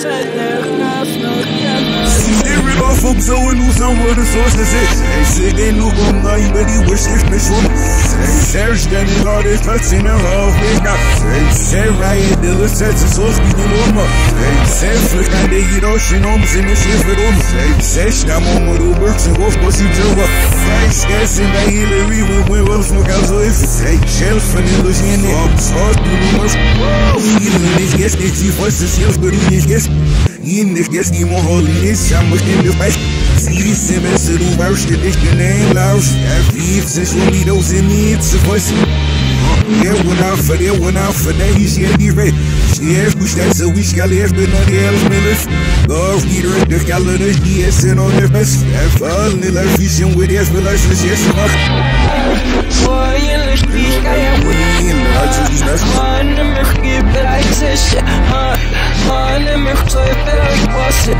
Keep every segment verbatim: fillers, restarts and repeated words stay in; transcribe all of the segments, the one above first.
It off of so and who's on what the source is it. They say they know I'm not but he wish this bitch woman. Say Serge then he got his nuts in her all they got. Say say Ryan Dilla sets his source in the room. Say say flick and they get ocean homes in the shit for them. Say say stam on what who works and wolf was he too up. Say scarce in the Hillary with when wolf smoke out so if say shells for the illusion up. Sauce to the most. Even this guest gets he first to sales but he guess. In this guest he more holiness, I'm within the fight. See Simmons to the worst, the dish the name lost. Have thieves since when we those in the it's a voice. Yeah, went out for that, went out for that, he said he read. Yeah, push that so we shall have been on the L Millers. Love leader at the calendar, D S N on their best. Have fun, little vision with his relations, yes, enough. Boy, you look big, I am winning. Man, I'm a kid, but I say shit. Man, I'm a toy, but I was it.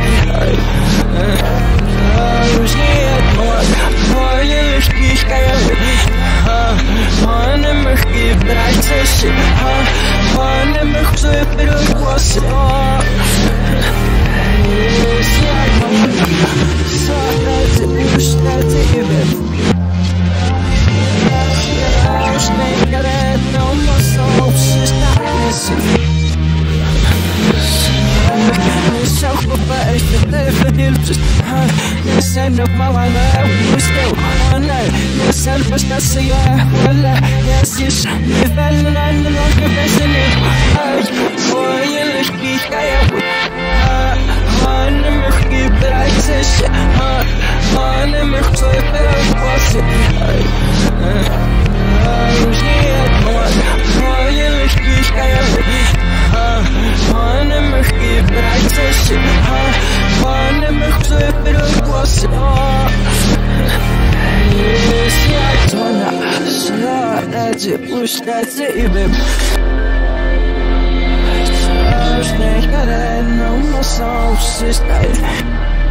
I was here, boy, you look big, I am winning. Man, I'm a kid, but I say shit. Man, I'm a toy, but I was it. So that's it, push that's it, baby. Send up my one, we still one night. Yes, I'm just a see ya. Yes, yes, you fell and the long confession. Boy, you look big, I am. Man, I'm a kid, but I say shit. Man, I'm a toy, but I was it. I was here, boy, you look big, I am. Man, I'm a kid, but I say shit. Man, I'm a toy, but I was it. Yes, yeah, Tona. So that's it, push, that's it, baby. So, snake, I don't know my soul, sister.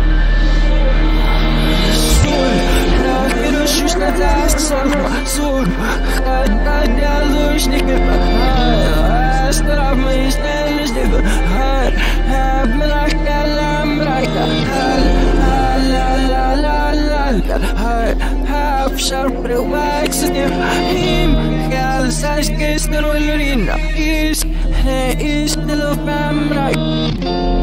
Już na das sama sur Kada dialuś nie chyba Staram my stelisz niego Mraka la mraka La la la la la Wszar prywak z nim Im Hal zaś gejster ulrina Is Ne is tylu pamraj